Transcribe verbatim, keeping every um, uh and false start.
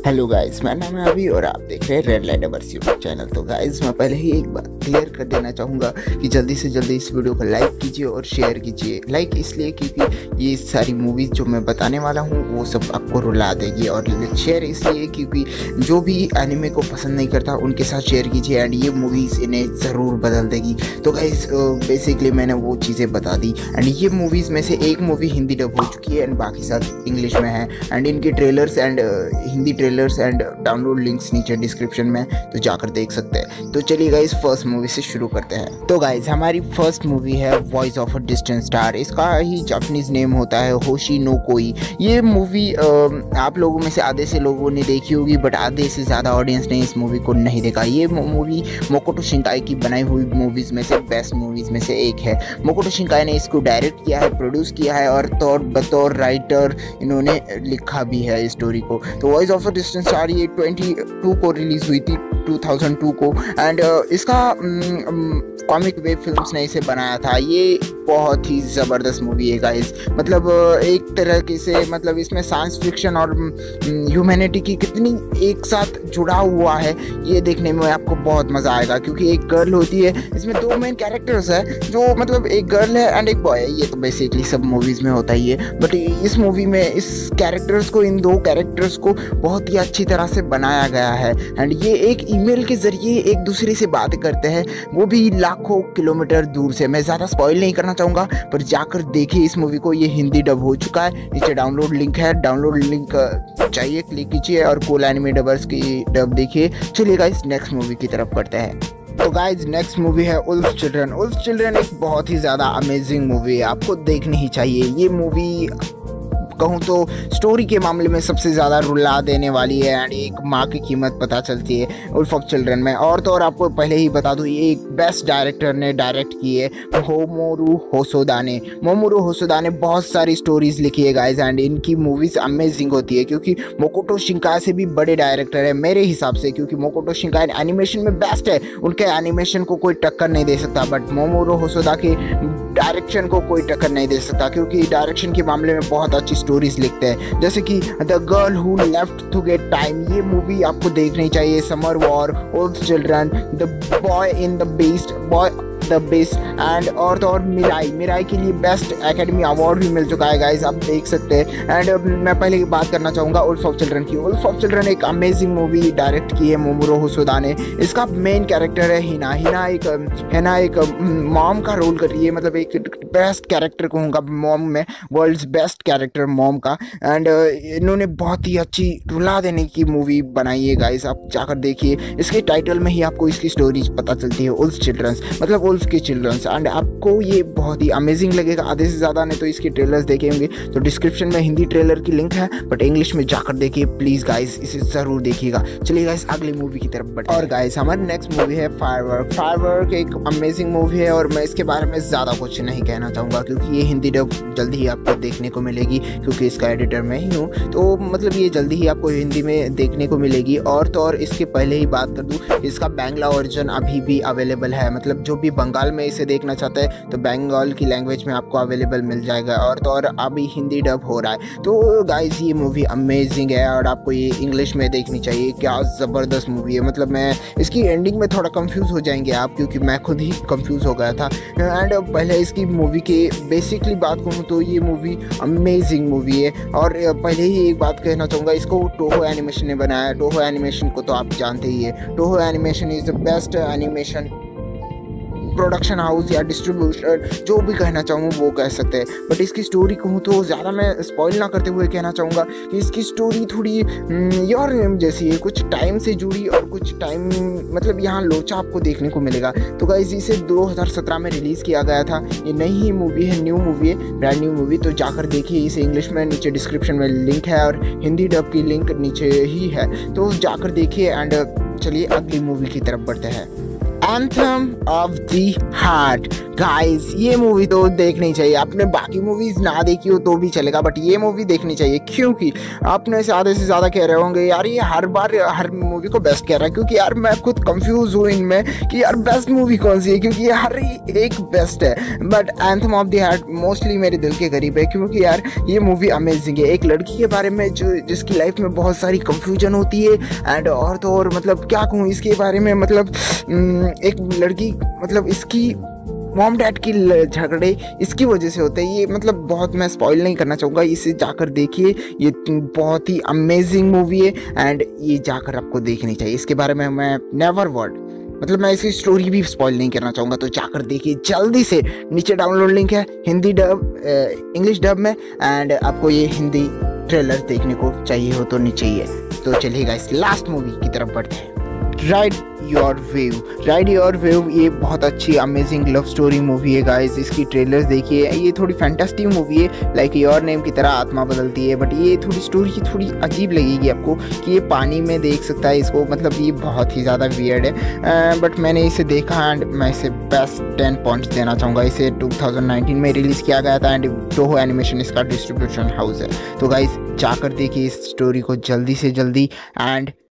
Hello guys, मेरा नाम है अभी और आप देख रहे हैं red light hours YouTube channel. तो गाइस मैं पहले ही एक बात क्लियर कर देना चाहूँगा कि जल्दी से जल्दी इस वीडियो को लाइक कीजिए और शेयर कीजिए। लाइक इसलिए क्योंकि ये सारी मूवीज़ जो मैं बताने वाला हूँ वो सब आपको रुला देगी, और शेयर इसलिए क्योंकि जो भी एनिमे को पसंद नहीं करता उनके साथ शेयर कीजिए एंड ये मूवीज़ इन्हें ज़रूर बदल देगी। तो गाइस बेसिकली मैंने वो चीज़ें बता दी एंड ये मूवीज़ में से एक मूवी हिंदी डब हो चुकी है एंड बाकी सब इंग्लिश में है एंड इनके trailers and Hindi trailers and download links नीचे डिस्क्रिप्शन में तो जाकर देख सकते हैं। तो चलिए गाइस फर्स्ट मूवी से शुरू करते हैं। तो गाइस हमारी फर्स्ट मूवी है voice of a distant star. इसका ही जापानीज नेम होता है होशी नो कोई। ये मूवी आप लोगों में से आधे से लोगों ने देखी होगी बट आधे से ज़्यादा ऑडियंस ने इस मूवी को नहीं देखा। ये मूवी मोकोटो शिंकाई की बनाई हुई मूवीज़ में से बेस्ट मूवीज़ में से एक है। मोकोटो शिंकाई ने इसको डायरेक्ट किया है, प्रोड्यूस किया है और तौर बतौर राइटर इन्होंने लिखा भी है इस स्टोरी को। तो voice of a distant star ये बाईस को रिलीज़ हुई थी दो हज़ार दो को एंड uh, इसका कॉमिक वेब फिल्म्स ने इसे बनाया था। ये बहुत ही ज़बरदस्त मूवी है गाइस। मतलब एक तरह के से मतलब इसमें साइंस फिक्शन और ह्यूमैनिटी की कितनी एक साथ जुड़ा हुआ है ये देखने में आपको बहुत मज़ा आएगा, क्योंकि एक गर्ल होती है इसमें, दो मेन कैरेक्टर्स है जो मतलब एक गर्ल है एंड एक बॉय है। ये तो बेसिकली सब मूवीज़ में होता ही है बट इस मूवी में इस कैरेक्टर्स को इन दो कैरेक्टर्स को बहुत ही अच्छी तरह से बनाया गया है एंड ये एक ईमेल के ज़रिए एक दूसरे से बात करते हैं, वो भी लाखों किलोमीटर दूर से। मैं ज़्यादा स्पॉइल नहीं करना चाहूँगा पर जाकर देखिए इस मूवी को। ये हिंदी डब हो चुका है, नीचे डाउनलोड लिंक है, डाउनलोड लिंक चाहिए क्लिक कीजिए और कोल एनिमे डबर्स की डब देखिए। चलिए गाइस नेक्स्ट मूवी की तरफ बढ़ते हैं। तो गाइज नेक्स्ट मूवी है उल्फ चिल्ड्रन। उल्फ चिल्ड्रन एक बहुत ही ज़्यादा अमेजिंग मूवी है, आपको देखनी ही चाहिए। ये मूवी कहूँ तो स्टोरी के मामले में सबसे ज़्यादा रुला देने वाली है एंड एक माँ की कीमत पता चलती है उल्फ ऑफ चिल्ड्रन में। और तो और आपको पहले ही बता दूँ ये एक बेस्ट डायरेक्टर ने डायरेक्ट की है, मोमोरू होसोदा ने। मोमोरू होसोदा ने बहुत सारी स्टोरीज लिखी है गाइज एंड इनकी मूवीज़ अमेजिंग होती है, क्योंकि मोकोटो शिंकाई से भी बड़े डायरेक्टर है मेरे हिसाब से, क्योंकि मोकोटो शिंकाई एनिमेशन में बेस्ट है, उनके एनिमेशन को कोई टक्कर नहीं दे सकता। बट मोमोरू होसोदा के डायरेक्शन को कोई टक्कर नहीं दे सकता, क्योंकि डायरेक्शन के मामले में बहुत अच्छी स्टोरीज लिखते हैं, जैसे कि the girl who left to get time. ये मूवी आपको देखनी चाहिए। Summer war, wolf children, the boy in the best boy the best and और तो और मिराई मिराई के लिए बेस्ट एकेडमी अवार्ड भी मिल चुका है गाइज, आप देख सकते हैं। एंड uh, मैं पहले बात करना चाहूँगा उल्फ ऑफ चिल्ड्रन की। उल्फ ऑफ चिल्ड्रन एक अमेजिंग मूवी डायरेक्ट की है मोमोरू होसोदा ने। इसका मेन कैरेक्टर है हिना। हिना एक हिना एक मॉम का रोल कर रही है, मतलब एक बेस्ट कैरेक्टर कहूँगा मॉम में, वर्ल्ड्स बेस्ट कैरेक्टर मॉम का। एंड uh, इन्होंने बहुत ही अच्छी रुला देने की मूवी बनाई है गाइज, आप जाकर देखिए। इसके टाइटल में ही आपको इसकी स्टोरीज पता चलती है, उल्फ चिल्ड्रंस मतलब के चिल्ड्रंस, एंड आपको ये बहुत ही अमेजिंग लगेगा। आधे से ज़्यादा ने तो इसके ट्रेलर्स देखे होंगे, तो डिस्क्रिप्शन में हिंदी ट्रेलर की लिंक है बट इंग्लिश में जाकर देखिए प्लीज़ गाइस, इसे ज़रूर देखिएगा। चलिए गाइस अगली मूवी की तरफ बढ़ते हैं। और गाइस हमारी नेक्स्ट मूवी है फायरवर्क। फायरवर्क एक अमेजिंग मूवी है और मैं इसके बारे में ज़्यादा कुछ नहीं कहना चाहूँगा, क्योंकि ये हिंदी डब जल्दी ही आपको देखने को मिलेगी, क्योंकि इसका एडिटर मैं ही हूँ, तो मतलब ये जल्दी ही आपको हिंदी में देखने को मिलेगी। और तो और इसके पहले ही बात कर दूँ, इसका बांग्ला वर्जन अभी भी अवेलेबल है, मतलब जो भी बंगाल में इसे देखना चाहते हैं तो बंगाल की लैंग्वेज में आपको अवेलेबल मिल जाएगा। और तो और अभी हिंदी डब हो रहा है। तो गाइस ये मूवी अमेजिंग है और आपको ये इंग्लिश में देखनी चाहिए। क्या ज़बरदस्त मूवी है, मतलब मैं इसकी एंडिंग में थोड़ा कंफ्यूज हो जाएंगे आप, क्योंकि मैं खुद ही कंफ्यूज हो गया था। एंड पहले इसकी मूवी के बेसिकली बात करूँ तो ये मूवी अमेजिंग मूवी है। और पहले ही एक बात कहना चाहूँगा, इसको टोहो एनिमेशन ने बनाया। टोहो एनिमेशन को तो आप जानते ही है, Toho animation is the best animation production house या डिस्ट्रीब्यूटर, जो भी कहना चाहूँ वो कह सकते हैं। बट इसकी स्टोरी कहूँ तो ज़्यादा मैं स्पॉइल ना करते हुए कहना चाहूँगा कि इसकी स्टोरी थोड़ी योर नेम जैसी है, कुछ टाइम से जुड़ी और कुछ टाइम मतलब यहाँ लोचा आपको देखने को मिलेगा। तो गाइस इसे दो हज़ार सत्रह में रिलीज़ किया गया था। ये नई ही मूवी है, न्यू मूवी है, ब्रांड न्यू मूवी। तो जाकर देखिए इसे इंग्लिश में, नीचे डिस्क्रिप्शन में लिंक है और हिंदी डब की लिंक नीचे ही है, तो जाकर देखिए। एंड चलिए अगली मूवी की तरफ बढ़ते हैं। Anthem of the heart. Guys ये मूवी तो देखनी चाहिए, आपने बाकी मूवीज ना देखी हो तो भी चलेगा, बट ये मूवी देखनी चाहिए, क्योंकि आपने से आधे से ज़्यादा कह रहे होंगे यार ये हर बार हर मूवी को बेस्ट कह रहा है, क्योंकि यार मैं खुद कंफ्यूज हूँ इनमें कि यार बेस्ट मूवी कौन सी है, क्योंकि ये हर एक बेस्ट है, but anthem of the heart mostly मेरे दिल के करीब है, क्योंकि यार ये मूवी अमेजिंग है। एक लड़की के बारे में जो जिसकी लाइफ में बहुत सारी कंफ्यूजन होती है, एंड और तो और मतलब क्या कहूँ इसके बारे में, मतलब एक लड़की, मतलब इसकी मॉम डैड की झगड़े इसकी वजह से होते हैं। ये मतलब बहुत मैं स्पॉइल नहीं करना चाहूँगा, इसे जाकर देखिए, ये बहुत ही अमेजिंग मूवी है एंड ये जाकर आपको देखनी चाहिए। इसके बारे में मैं नेवर वर्ड, मतलब मैं इसकी स्टोरी भी स्पॉइल नहीं करना चाहूँगा, तो जाकर देखिए जल्दी से। नीचे डाउनलोड लिंक है हिंदी डब, इंग्लिश डब में, एंड आपको ये हिंदी ट्रेलर देखने को चाहिए हो तो नीचे ही है। तो चलिए गाइस लास्ट मूवी की तरफ बढ़ते हैं, ride your wave. Ride your wave ये बहुत अच्छी अमेजिंग लव स्टोरी मूवी है गाइस, इसकी ट्रेलर्स देखिए। ये थोड़ी फैंटास्टिक मूवी है, लाइक योर नेम की तरह आत्मा बदलती है, बट ये थोड़ी स्टोरी की थोड़ी अजीब लगेगी आपको कि ये पानी में देख सकता है इसको, मतलब ये बहुत ही ज़्यादा वियर्ड है, बट मैंने इसे देखा एंड मैं इसे बेस्ट टेन पॉइंट्स देना चाहूँगा। इसे टू थाउजेंड नाइनटीन में रिलीज़ किया गया था एंड टोहो एनिमेशन इसका डिस्ट्रीब्यूशन हाउस है। तो गाइस जाकर देखिए इस स्टोरी को जल्दी से जल्दी, एंड